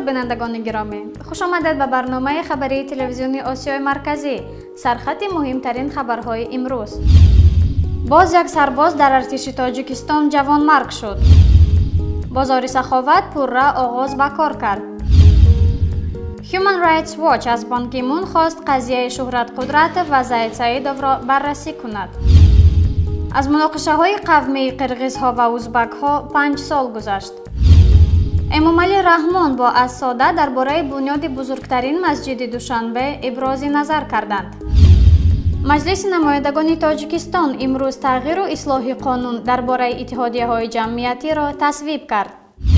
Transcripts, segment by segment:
درود بینندگان گرامی، خوش آمدید به برنامه خبری تلویزیونی آسیای مرکزی. سرخط مهمترین خبرهای امروز. باز یک سرباز در ارتش تاجیکستان جوانمرگ شد. بازار سخاوت پررا آغاز به کار کرد. Human Rights Watch از بان کی مون خواست قضیه شهرت قدرت و زید سعیدov را بررسی کند. از مناقشه های قومی قرغیز ها و ازبک ها 5 سال گذشت. امامعلی رحمان با اساده درباره بنیاد بزرگترین مسجد دوشنبه ابراز نظر کردند. مجلس نمایندگان تاجیکستان امروز تغییر و اصلاح قانون درباره اتحادیه های جمعیتی را تصویب کرد.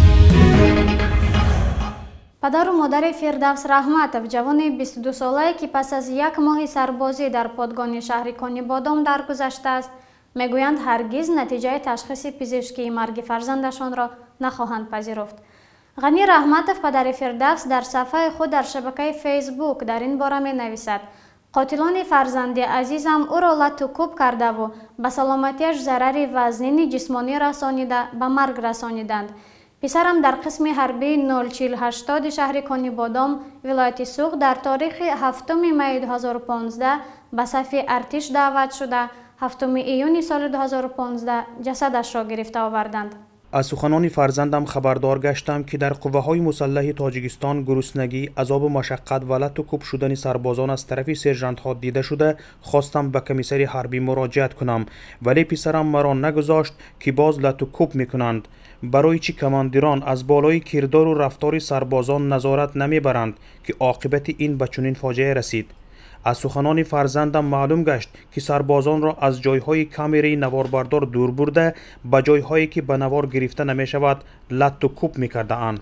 پدر و مادر فردوس رحمتov جوان 22 ساله که پس از یک ماه سربازی در پادگان شهر کانیبادام درگذشته است، میگویند هرگز نتیجه تشخیص پزشکی مرگ فرزندشان را نخواهند پذیرفت. غنی رحمتov پدر فردوس در صفحه خود در شبکه فیسبوک در این باره می نویسد: قاتلان فرزند عزیزم او را لطوکوب کرده و به سلامتیش ضرر وزنی جسمانی رسانیده به مرگ رسانیدند. پسرم در قسم حربی 04080 شهر کانیبادام ولایت سوق در تاریخ 7 می 2015 به صف ارتش دعوت شده 7 ایون سال 2015 جسدش را گرفته آوردند. از سخنان فرزندم خبردار گشتم که در قوه‌های مسلح تاجیکستان گرسنگی، عذاب و مشقت و لطوکوب شدن سربازان از طرف سرژانت‌ها دیده شده. خواستم به کمیسر حربی مراجعت کنم، ولی پسرم مرا نگذاشت که باز لطوکوب میکنند. برای چی کماندیران از بالای کردار و رفتار سربازان نظارت نمیبرند که عاقبت این به چنین فاجعه رسید؟ از سخنان فرزندم معلوم گشت که سربازان را از جایهای کامری نواربردار دور برده به جایهایی که به نوار گرفته نمی شود لطوکوب می کرده اند.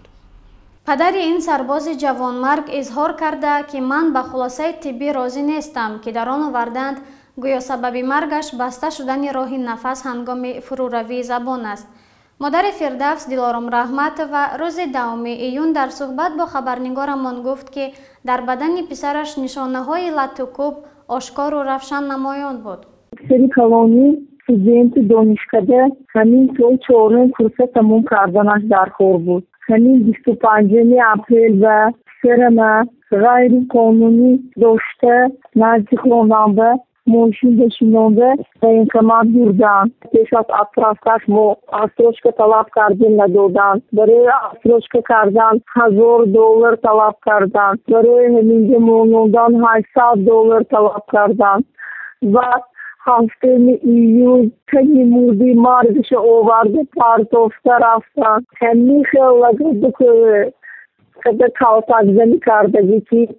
پدر این سرباز جوانمرگ اظهار کرده که من به خلاصه طبی راضی نیستم که در آن آوردند، گویا سبب مرگش بسته شدن راه نفس هنگام فروروی زبان است. مادر فردوس دلارام رحمتov روز 2 ایون در صحبت با خبرنگارمان گفت که در بدن پسرش نشانه های لطوکوب آشکار و روشن نمایان بود. سری کلانی استودنت دانشکده همین سال 4 کورس تمام کردنش در کار بود. همین 25 اپریل و پسرم غیر قانونی داشته نزدیک روننده ماشین بشینانده به این کمک بردن. پیش از اطرافش ما اسروشکه طلب کردیم ندادن. برای اسروشکه کردن $1000 طلب کردن. برای همینجا مانوندن $800 طلب کردن. و 7 ایون تنیمودی مرگش آورده پرتافته رفتن. همین خیلی لگه که کالتک زنی کردگی که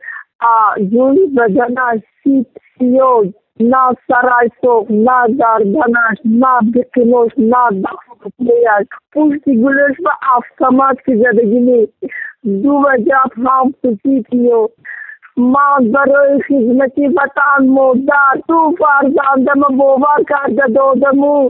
جوی بدنش سیاه، نه سرای سوخ، نه گردنش، نه بکنوش، نه دستش، پشتی گلش به автомат که زدگی نیست. 2 وجب هم پسیدیو. من برای خدمتی وطن مادر تو فرزندم باور کرده دادمو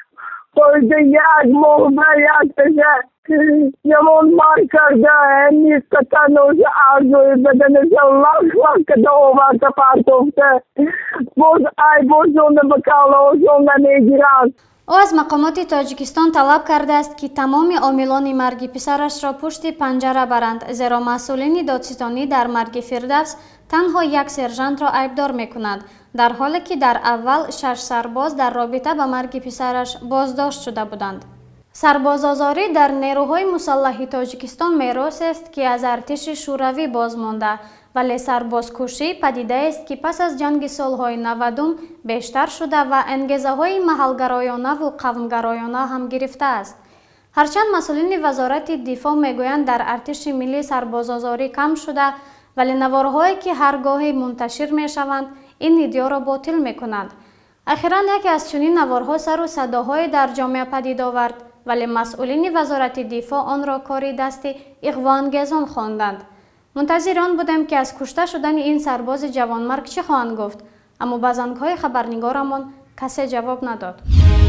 قایده 1 ماه به 1 پشه جوان مرگ کرده. نیست که تنوش ارزوی بدنش لخ کده آورده پرتافته. باز ای بازونه به کلاشونه نمیگیرند. او از مقامات تاجیکستان طلب کرده است که تمام عاملان مرگ پسرش را پشت پنجره برند، زیرا مسئولین دادستانی در مرگ فردوس تنها یک سرژانت را عیبدار میکنند، در حالی که در اول 6 سرباز در رابطه با مرگ پسرش بازداشت شده بودند. سربازآزاری در نیروهای مسلح تاجیکستان میراث است که از ارتش شوروی باز مانده، ولی سربازکشی پدیده است که پس از جنگ سالهای 90 بیشتر شده و انگیزه های محلگرایانه و قومگرایانه هم گرفته است. هرچند مسئولین وزارت دفاع میگویند در ارتش ملی سربازآزاری کم شده، ولی نوارهایی که هرگاهی منتشر میشوند این ادعا را باطل میکنند. اخیراً یکی از چنین نوارها سر و صداهای در جامعه پدید آورد، ولی مسئولین وزارت دفاع آن را کاری دست اغواانگیزان خواندند. منتظر آن بودیم که از کشته شدن این سرباز جوانمرگ چه خواهند گفت، اما به زنگ‌های خبرنگارمان کسی جواب نداد.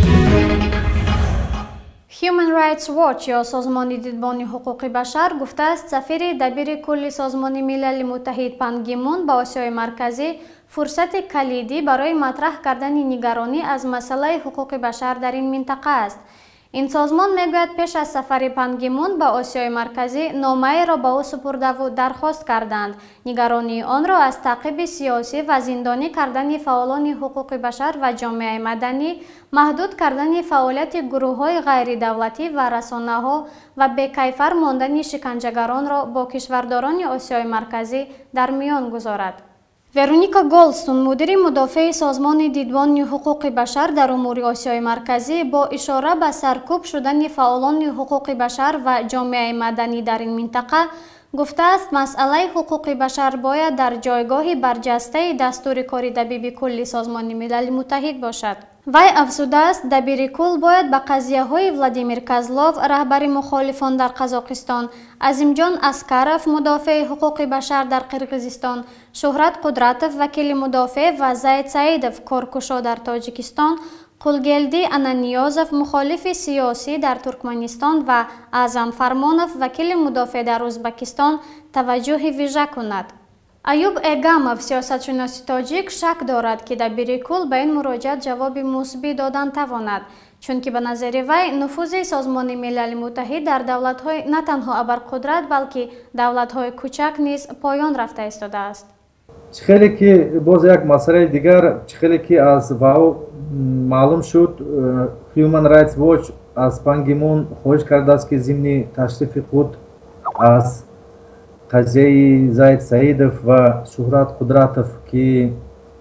Human Rights Watch یا سازمان دیدبان حقوق بشر گفته است سفیر دبیر کل سازمان ملل متحد پان کی مون با آسیای مرکزی فرصت کلیدی برای مطرح کردن نگرانی از مسئله حقوق بشر در این منطقه است. این سازمان میگوید پیش از سفر پان کی مون به آسیای مرکزی نامه‌ای را به او سپرده و درخواست کردند نگرانی آن را از تعقیب سیاسی و زندانی کردن فعالان حقوق بشر و جامعه مدنی، محدود کردن فعالیت گروه‌های غیر دولتی و رسانه‌ها و بی‌کیفر ماندن شکنجهگران را با کشورداران آسیای مرکزی در میان گذارد. ورونیکا گولستون، مدیر مدافع سازمان دیدبان حقوق بشر در امور آسیای مرکزی، با اشاره به سرکوب شدن فعالان حقوق بشر و جامعه مدنی در این منطقه گفته است مسئله حقوق بشر باید در جایگاه برجسته دستور کاری دبیر کل سازمان ملل متحد باشد. وی افزوده است دبیر کل باید به قضیه های ولادیمیر کازلوف، رهبر مخالفان در قزاقستان، عظیمجان اسکروف، مدافع حقوق بشر در قرقیزستان، شهرت قدرتوف، وکیل مدافع و زید سعیدوف، کارکشا در تاجیکستان، قلگلدی انانیازوف، مخالف سیاسی در ترکمنستان و اعظم فرمانوف، وکیل مدافع در ازبکستان توجه ویژه کند. ایوب ایگاموف، سیاستشناس تاجیک، شک دارد که دبیر کل به این مراجعت جواب مثبت دادن تواند، چون که به نظر وی نفوذ سازمان ملل متحد در دولت‌های نه تنها ابرقدرت بلکه دولت‌های کوچک نیز پایان رفته ایستاده است. خیلی که باز یک مسئله دیگر خیلی که از واو معلوم شد، Human Rights Watch از پان کی مون خواهش کرده است که ضمن تشریف خود از قضیه زید سعیدوف و شهرت قدرتوف که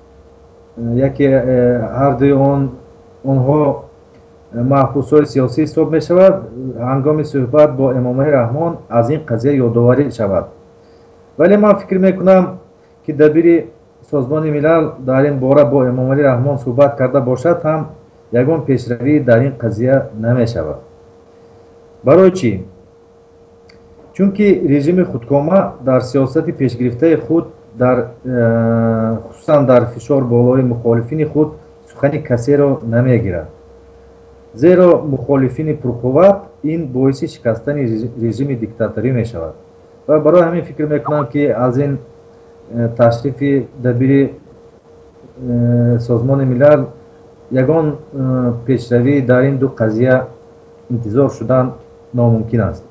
یکی هر دوی آنها محبوس‌های سیاسی حساب می شود، هنگام صحبت با امام رحمان از این قضیه یادآوری شود. ولی من فکر می کنم که دبیر سازمان ملل در این باره با امام رحمان صحبت کرده باشد هم یگان پیشروی در این قضیه نمی شود. برای چی؟ چون که رژیم خودکامه در سیاست پیشگرفته خود خصوصا در فشار بالای مخالفین خود سخن کسی را نمیگیرد. زیرا مخالفین پرقوت این باعث شکستن رژیم دیکتاتوری می شود و برای همین فکر میکنم که از این تشریف دبیر سازمان ملل یگان پیشروی در این دو قضیه انتظار شدن ناممکن است.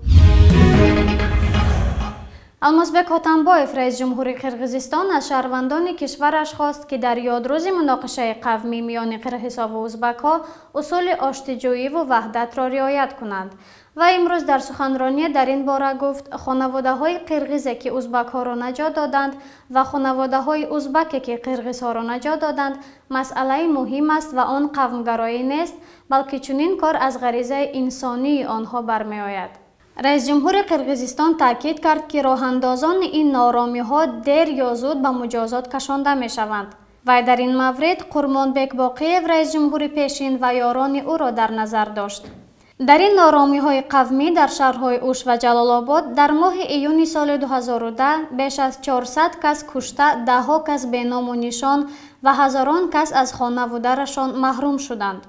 المازبک هاتنبایف، رئیس جمهوری قرقیزستان، از شهروندان کشورش خواست که در یادروز مناقشه قومی میان قرقیزها و ازبک‌ها اصول آشتی‌جویی و وحدت را رعایت کنند. و امروز در سخنرانی در این باره گفت خانواده‌های قرقیزی که ازبک‌ها را نجات دادند و خانواده‌های ازبکی که قرقیزها را نجات دادند مسئله مهم است و آن قومگرایی نیست، بلکه چنین کار از غریزه انسانی آنها برمی‌آید. رئیس جمهور قرقیزستان تاکید کرد که راه‌اندازان این نارامی‌ها دیر یا زود به مجازات کشانده می‌شوند. و در این مورد قرمانبک باقیف، رئیس جمهور پیشین و یاران او را در نظر داشت. در این نارامی‌های قومی در شهرهای اوش و جلال آباد در ماه ایون سال 2010 بیش از 400 کس کشته، ده‌ها کس بی نام و نشان و هزاران کس از خانواده‌شان محروم شدند.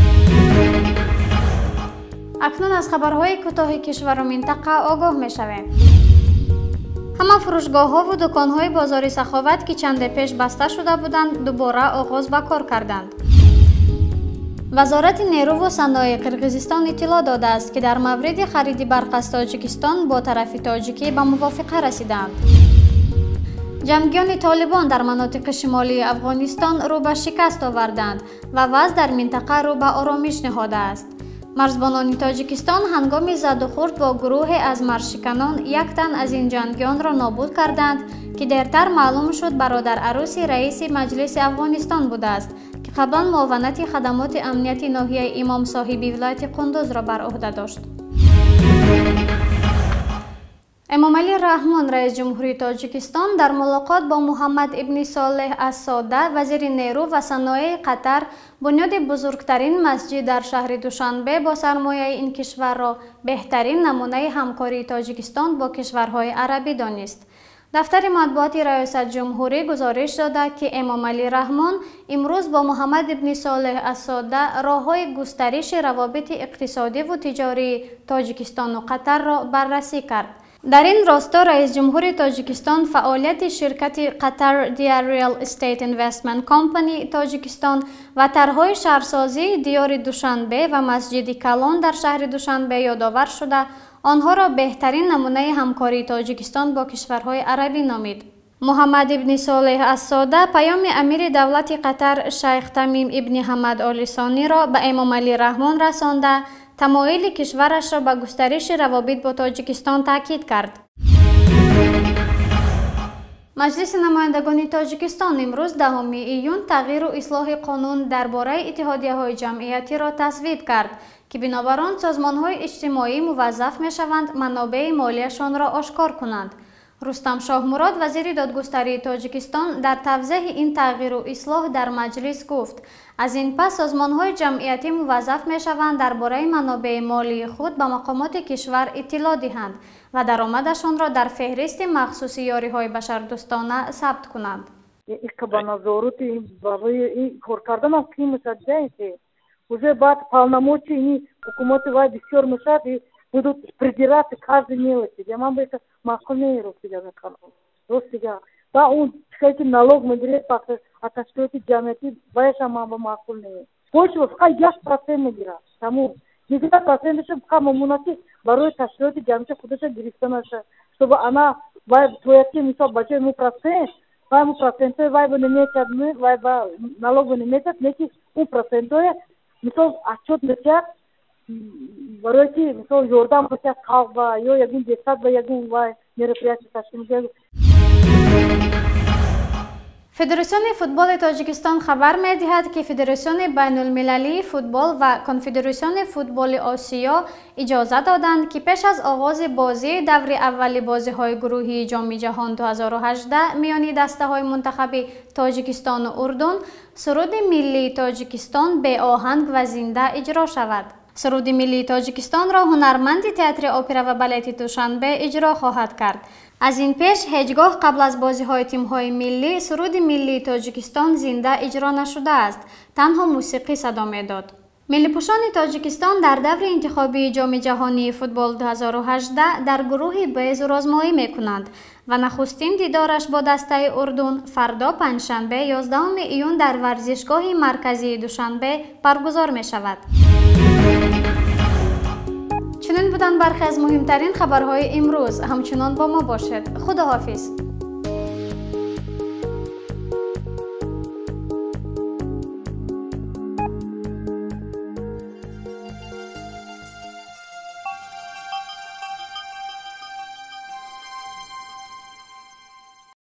اکنون از خبرهای کوتاه کشور و منطقه آگاه می‌شویم. همه فروشگاه‌ها و دکان‌های بازار سخاوت که چند پیش بسته شده بودند دوباره آغاز به کار کردند. وزارت نیرو و صنایع قرقیزستان اطلاع داده است که در مورد خرید برق از تاجیکستان با طرف تاجیکی به موافقه رسیدند. جنگیان طالبان در مناطق شمالی افغانستان رو به شکست آوردند و وضع در منطقه رو به آرامش نهاده است. مرزبانان تاجیکستان هنگام زد و خورد با گروه از مرزشکنان یک تن از این جنگیان را نابود کردند که دیرتر معلوم شد برادر عروس رئیس مجلس افغانستان بوده است که قبلا معاونت خدمات امنیتی ناحیه امام صاحبی ولایت قندوز را بر عهده داشت. امامعلی رحمان، رئیس جمهوری تاجیکستان، در ملاقات با محمد ابن صالح الساده، وزیر نیرو و صنایع قطر، بنیاد بزرگترین مسجد در شهر دوشنبه با سرمایه این کشور را بهترین نمونه همکاری تاجیکستان با کشورهای عربی دانست. دفتر مطبوعات ریاست جمهوری گزارش داده که امامعلی رحمان امروز با محمد ابن صالح الساده راه‌های گسترش روابط اقتصادی و تجاری تاجیکستان و قطر را بررسی کرد. дар ин росто раис ҷумҳури тоҷикистон фаъолияти ширкати Qatar Dia Real Estate Investment Company Тоҷикистон ва тарҳҳои шаҳрсозии диёри Душанбе ва масҷиди Калон дар шаҳри Душанбе ёдовар шуда, онҳоро беҳтарин намунаи ҳамкории Тоҷикистон бо кишварҳои арабӣ номид. Муҳаммад ибни Солеҳ Ас-Сода паёми амири давлати Қатар Шайх Тамим ибни Ҳамад Олисониро ба Эмомалӣ Раҳмон расонда, тамоили кишварашро ба густариши равобит бо Тоҷикистон таъкид кард. Маҷлиси намояндагони Тоҷикистон имрӯз 10 июн тағйиру ислоҳи қонун дар бораи иттиҳодияҳои ҷамъиятиро тасвиб кард, ки бинобар он созмонҳои иҷтимоӣ муваззаф мешаванд манобеи молияшонро ошкор кунанд. Рустам Шоҳмурод, вазири додгустарии Тоҷикистон, дар тавзеҳи ин тағйиру ислоҳ дар маҷлис гуфт: аз ин пас созмонҳои ҷамъиятӣ муваззаф мешаванд дар бораи манобеи молии худ ба мақомоти кишвар иттилоъ диҳанд ва даромадашонро дар феҳристи махсуси ёриҳои башардӯстона сабт кунанд. Уже баъд полномочий ҳукумати вай бисёр мешавад и будут придираться к каждой мелочи. Я мам это мақулне ростига мекалам. Ростига. Ба он чекайте налог мегирет па аташкиёти ҷамъияти вайша мам ба мақулне. Больше фақат 1% мегирад. Тамом. 10%-ш фақат мамонаки барои ташкилоти ҷамъияти худаш гирифта наша. Чтобы она вай тояти мисол бачаи му процент, вай му процентой вай ба немечад, вай ба налог ба немечад, неки у процентой мисол отчет мешад. барое ки мисол ёрдам бошад халқ ва ё ягон дестат ба ягон вай мероприятие ташкил мекунад. Федерациони футболи Тоҷикистон хабар медиҳад, ки Федерациони байнулмилалии футбол ва Конфедерациони футболи Осиё иҷоза доданд, ки пеш аз оғози бозии даври аввали бозиҳои гурӯҳии ҷоми ҷаҳон 2018 миёни дастаҳои мунтахаби Тоҷикистону Урдун, суруди миллии Тоҷикистон беоҳанг ва зинда иҷро шавад. Суруди миллии Тоҷикистонро ҳунарманди театри опера ва балети Душанбе иҷро хоҳад кард. Аз ин пеш ҳеҷ гоҳ қабл аз бозиҳои тимҳои миллӣ суруди миллии Тоҷикистон зинда иҷро нашудааст, танҳо мусиқӣ садо медод. Миллипӯшони Тоҷикистон дар даври интихобии ҷоми ҷаҳонии футбол 2018 дар гурӯҳи Б зурозмоӣ мекунанд ва нахустин дидораш бо дастаи Урдун фардо панҷшанбе 11 июн дар варзишгоҳи марказии Душанбе баргузор мешавад. чунин буданд бархе аз муҳимтарин хабарҳои имрӯз. ҳамчунон бо мо бошед. худоҳофиз.